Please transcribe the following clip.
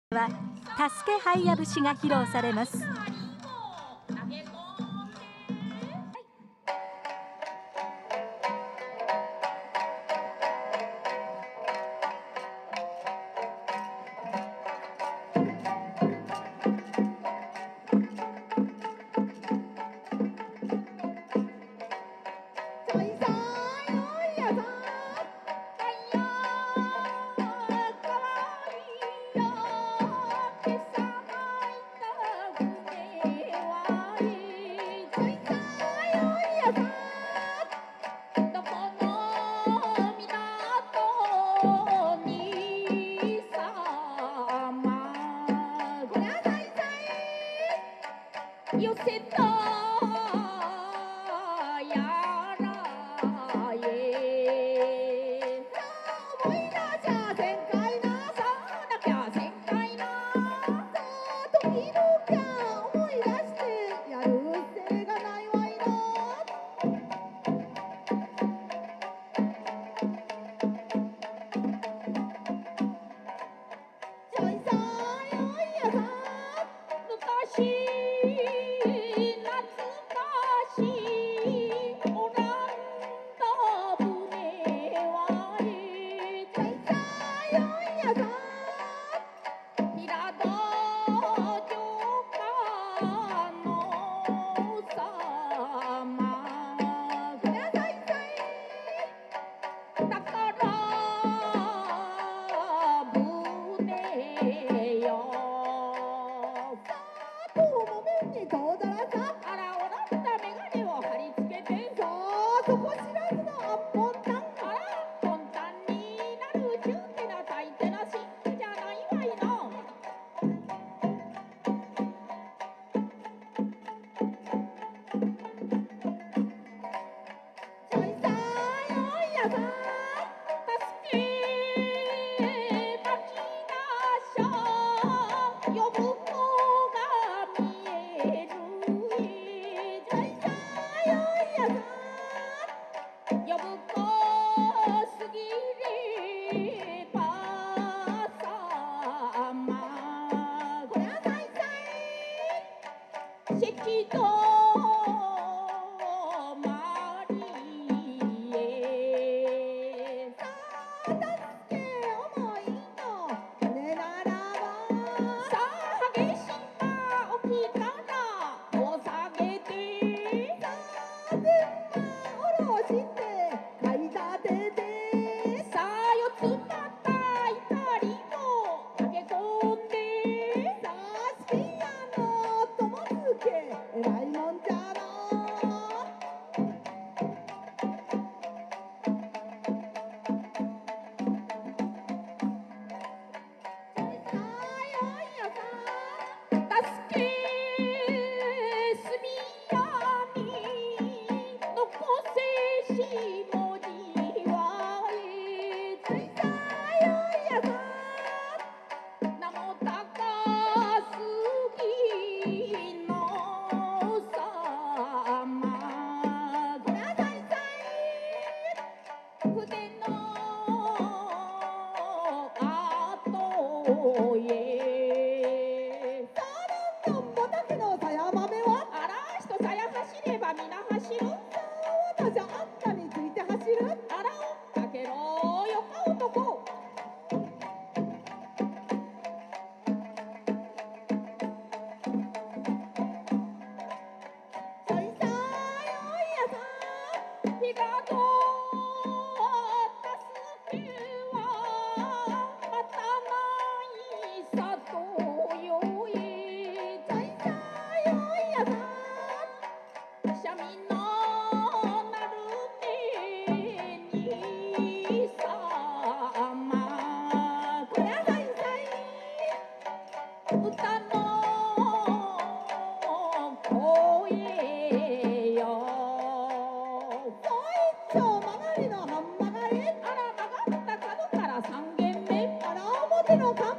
は田助ハイヤ節が披露されます。 寄せたやらえ思い出しゃせんかいなさなきゃせんかいなさ時々思い出してやるせがないわいなちょいさよいやさ昔そこ知らずのアッポンタンあらポンタンになるちゅうてなたいてなしじゃないわいのちょいさよいやさ助け待ちなしゃ呼ぶ子が見えるちょいさよいやさ呼ぶ子すぎればさまこりゃさいさい赤道まりへさあ助け思いの金ならばさあ激しなおきからお下げてさあ全部下ろして買い立ててさあ四つまたいたりも駆け込んでさあ好きやの友付けえらいもんじゃなさあよいやさ助けすみやに残せしもじわいついさよいやさ名も高すぎのさまこりゃさいさい筆の後へさあなんともたけのさや豆はあら人さや走れば皆走るさあ私あんたについて走るあら追っかけろよか男ちょいさよいやさ日がと助けはまたないさとよいちょいさよいやさ三味のなるてにさまこりゃさいさい歌の声よ一丁曲がりの半曲がりあら曲がった角から三軒目あら表の看